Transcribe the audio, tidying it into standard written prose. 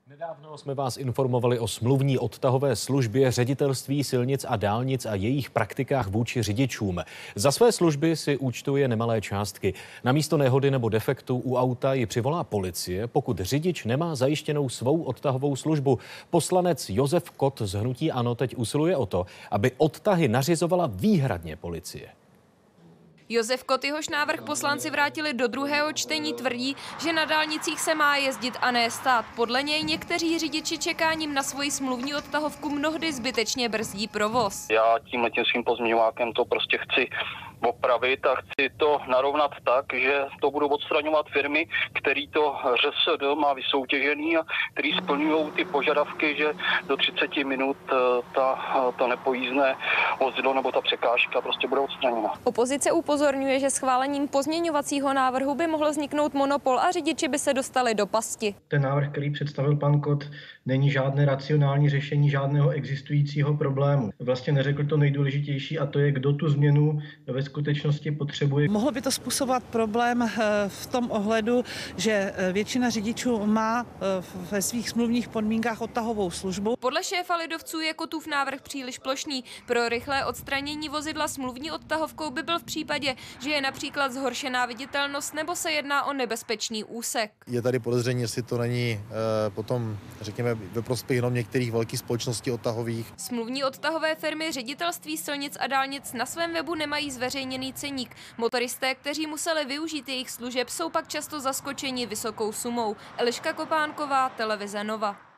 Nedávno jsme vás informovali o smluvní odtahové službě Ředitelství silnic a dálnic a jejich praktikách vůči řidičům. Za své služby si účtuje nemalé částky. Na místo nehody nebo defektu u auta ji přivolá policie, pokud řidič nemá zajištěnou svou odtahovou službu. Poslanec Josef Kott z hnutí ANO teď usiluje o to, aby odtahy nařizovala výhradně policie. Josef Kott, jehož návrh poslanci vrátili do druhého čtení, tvrdí, že na dálnicích se má jezdit a ne stát. Podle něj někteří řidiči čekáním na svoji smluvní odtahovku mnohdy zbytečně brzdí provoz. Já tímhle svým pozměňovákem to prostě chci opravit a chci to narovnat tak, že to budou odstraňovat firmy, který to ŘSD má vysoutěžený a který splňují ty požadavky, že do 30 minut to nepojízdné vozidlo nebo ta překážka prostě bude odstraněna. Opozice upozorňuje, že schválením pozměňovacího návrhu by mohl vzniknout monopol a řidiči by se dostali do pasti. Ten návrh, který představil pan Kott, není žádné racionální řešení žádného existujícího problému. Vlastně neřekl to nejdůležitější, a to je, kdo tu změnu ve skutečnosti potřebuje. Mohlo by to způsobovat problém v tom ohledu, že většina řidičů má ve svých smluvních podmínkách odtahovou službu. Podle šéfa lidovců je Kottův návrh příliš plošný. Pro rychlé odstranění vozidla smluvní odtahovkou by byl v případě, že je například zhoršená viditelnost nebo se jedná o nebezpečný úsek. Je tady podezření, jestli to není potom, řekněme, ve prospěch jenom některých velkých společností odtahových. Smluvní odtahové firmy Ředitelství silnic a dálnic na svém webu nemají zveřejněný ceník. Motoristé, kteří museli využít jejich služeb, jsou pak často zaskočeni vysokou sumou. Eliška Kopánková, televize Nova.